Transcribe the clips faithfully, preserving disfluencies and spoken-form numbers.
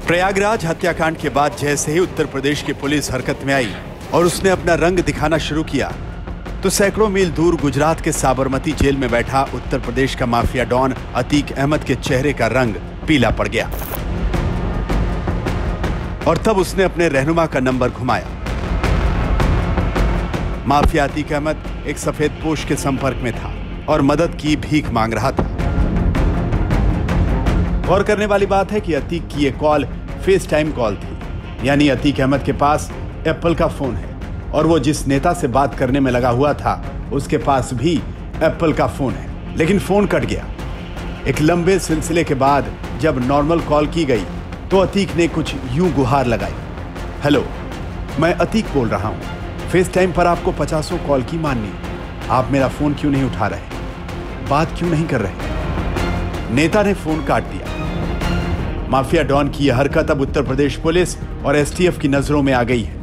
प्रयागराज हत्याकांड के बाद जैसे ही उत्तर प्रदेश की पुलिस हरकत में आई और उसने अपना रंग दिखाना शुरू किया तो सैकड़ों मील दूर गुजरात के साबरमती जेल में बैठा उत्तर प्रदेश का माफिया डॉन अतीक अहमद के चेहरे का रंग पीला पड़ गया और तब उसने अपने रहनुमा का नंबर घुमाया। माफिया अतीक अहमद एक सफेद पोश के संपर्क में था और मदद की भीख मांग रहा था। गौर करने वाली बात है कि अतीक की यह कॉल फेस टाइम कॉल थी, यानी अतीक अहमद के पास एप्पल का फोन है और वो जिस नेता से बात करने में लगा हुआ था उसके पास भी एप्पल का फोन है, लेकिन फोन कट गया। एक लंबे सिलसिले के बाद जब नॉर्मल कॉल की गई तो अतीक ने कुछ यूं गुहार लगाई। हेलो, मैं अतीक बोल रहा हूं, फेस टाइम पर आपको पचासों कॉल की माननी, आप मेरा फोन क्यों नहीं उठा रहे, बात क्यों नहीं कर रहे। नेता ने फोन काट दिया। माफिया डॉन की यह हरकत अब उत्तर प्रदेश पुलिस और एसटीएफ की नजरों में आ गई है।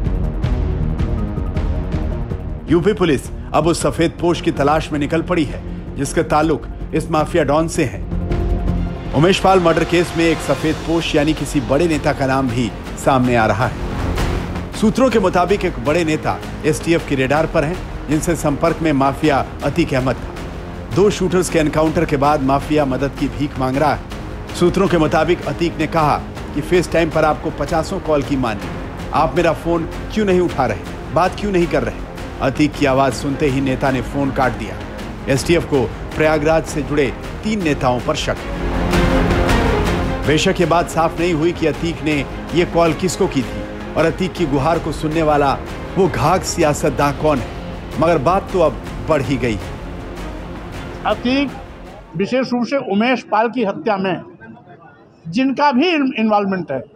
यूपी पुलिस अब उस सफेद पोश की तलाश में निकल पड़ी है जिसका ताल्लुक इस माफिया डॉन से है। उमेश पाल मर्डर केस में एक सफेद पोश यानी किसी बड़े नेता का नाम भी सामने आ रहा है। सूत्रों के मुताबिक एक बड़े नेता एसटीएफ की रेडार पर हैं, जिनसे संपर्क में माफिया अतीक अहमद था। दो शूटर्स के एनकाउंटर के बाद माफिया मदद की भीख मांग रहा है। सूत्रों के मुताबिक अतीक ने कहा कि फेस टाइम पर आपको पचासों कॉल की माननी, आप मेरा फोन क्यों नहीं उठा रहे, बात क्यों नहीं कर रहे। अतीक की आवाज सुनते ही नेता ने फोन काट दिया। एसटीएफ को प्रयागराज से जुड़े तीन नेताओं पर शक है। बेशक ये बात साफ नहीं हुई कि अतीक ने यह कॉल किसको की थी और अतीक की गुहार को सुनने वाला वो घाघ सियासतदां कौन है, मगर बात तो अब बढ़ ही गई है। अतीक विशेष रूप से उमेश पाल की हत्या में जिनका भी इन्वॉल्वमेंट है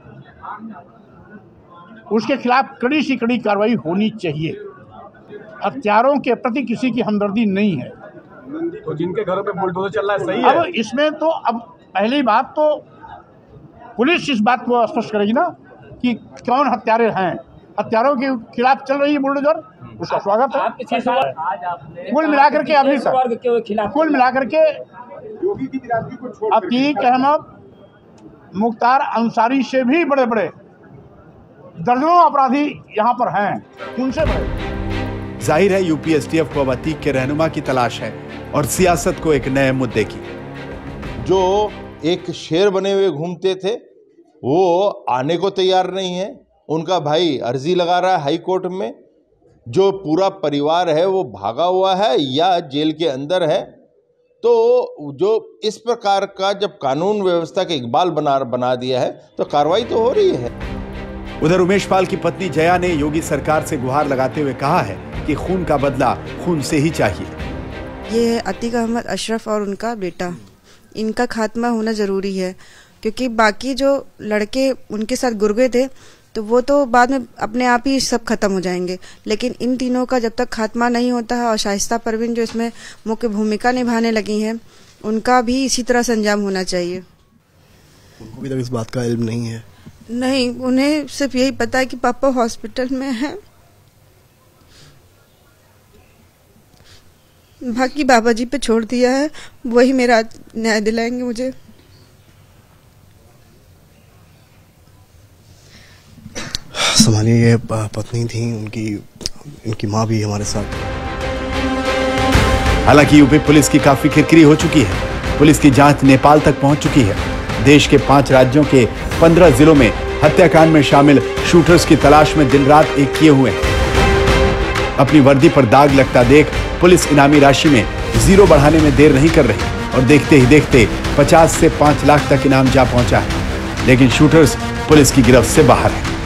उसके खिलाफ कड़ी से कड़ी कार्रवाई होनी चाहिए। हत्यारों के प्रति किसी की हमदर्दी नहीं है। तो जिनके घरों पे बुलडोजर चल रहा है सही है। अब इसमें तो अब पहली बात तो पुलिस इस बात को स्पष्ट करेगी ना कि कौन हत्यारे हैं। हत्यारों के खिलाफ चल रही है बुलडोजर, उसका स्वागत है। कुल मिलाकर के अभी तक कुल मिलाकर के अतीक अहमद, मुख्तार अंसारी से भी बड़े बड़े दर्जनों अपराधी यहाँ पर हैं, उनसे बड़े। जाहिर है यूपी एसटीएफ को अब अतीक के रहनुमा की तलाश है और सियासत को एक नए मुद्दे की। जो एक शेर बने हुए घूमते थे वो आने को तैयार नहीं है। उनका भाई अर्जी लगा रहा है हाई कोर्ट में। जो पूरा परिवार है वो भागा हुआ है या जेल के अंदर है। तो जो इस प्रकार का जब कानून व्यवस्था के इकबाल बना बना दिया है तो कार्रवाई तो हो रही है। उधर उमेश पाल की पत्नी जया ने योगी सरकार से गुहार लगाते हुए कहा है कि खून का बदला खून से ही चाहिए। ये अतीक अहमद अशरफ और उनका बेटा, इनका खात्मा होना जरूरी है, क्योंकि बाकी जो लड़के उनके साथ गुर्गे थे तो वो तो बाद में अपने आप ही सब खत्म हो जाएंगे, लेकिन इन तीनों का जब तक खात्मा नहीं होता है और शाइस्ता परवीन जो इसमें मुख्य भूमिका निभाने लगी हैं उनका भी इसी तरह से अंजाम होना चाहिए। उनको भी तक इस बात का इल्म नहीं है। नहीं, उन्हें सिर्फ यही पता है कि पापा हॉस्पिटल में हैं, बाकी बाबा जी पे छोड़ दिया है, वही मेरा न्याय दिलाएंगे मुझे। संभालिए, ये पत्नी थी उनकी, इनकी माँ भी हमारे साथ। हालांकि यूपी पुलिस की काफी किरकिरी हो चुकी है। पुलिस की जांच नेपाल तक पहुंच चुकी है। देश के पांच राज्यों के पंद्रह जिलों में हत्याकांड में शामिल शूटर्स की तलाश में दिन रात एक किए हुए हैं। अपनी वर्दी पर दाग लगता देख पुलिस इनामी राशि में जीरो बढ़ाने में देर नहीं कर रही और देखते ही देखते पचास से पांच लाख तक इनाम जा पहुंचा है, लेकिन शूटर्स पुलिस की गिरफ्त से बाहर हैं।